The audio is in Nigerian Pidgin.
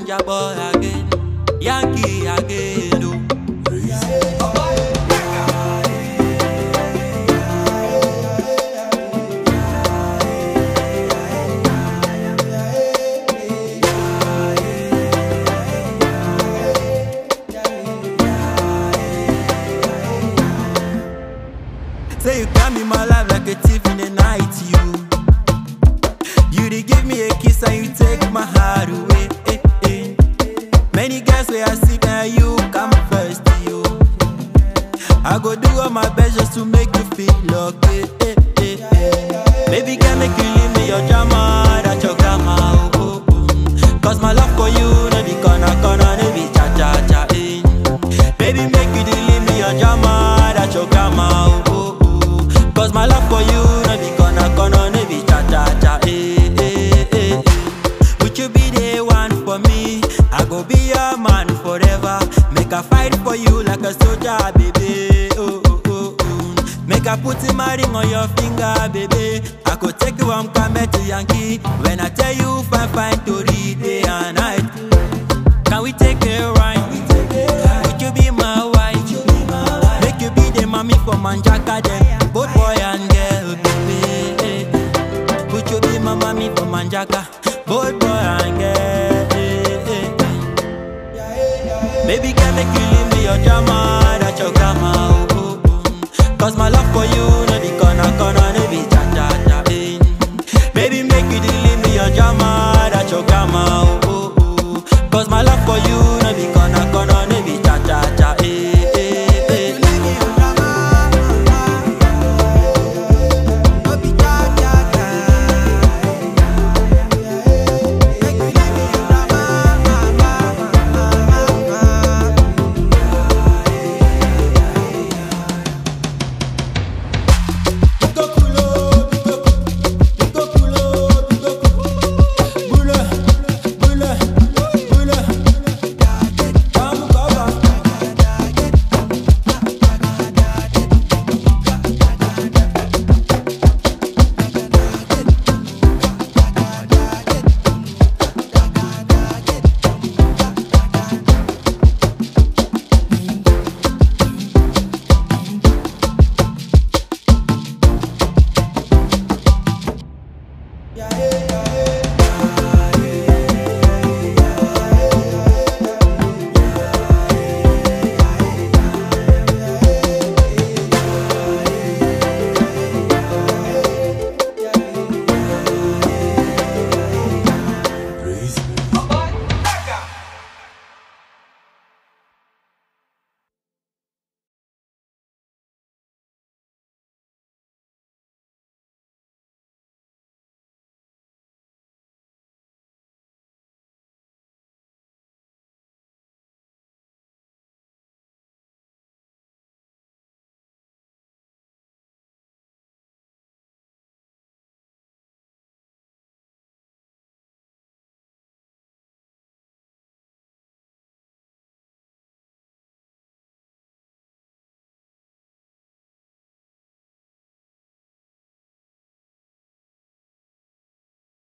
Soldier boy again, Yankee again. Oh. Say you come in my life like a thief in the night, you dey give me a kiss and you take my heart away. Many girls where I see now you come first, you. I go do all my best just to make you feel okay. Baby girl, make you leave me your drama, that your grandma. Cause my love for you, no be corner, no be cha cha cha. Baby, make you leave me your drama, that your grandma. Cause my love for you, no be corner, no be cha cha cha. Would you be the one for me? I go be your man forever. Make a fight for you like a soldier, baby. Make a put my ring on your finger, baby. I could take you on come to Yankee. When I tell you fine to read day and night. Can we take a ride? Would you be my wife? Make you be the mommy for Manjaka then. Both boy and girl, baby. Would you be my mommy for Manjaka? Both boy and girl. Baby girl, make you leave me your drama, that your grandma. Cause my love for you, no be corner, no be cha cha cha. Baby, make you leave me your drama, that your grandma. Cause my love for you, no be corner, no be cha cha cha. Yeah.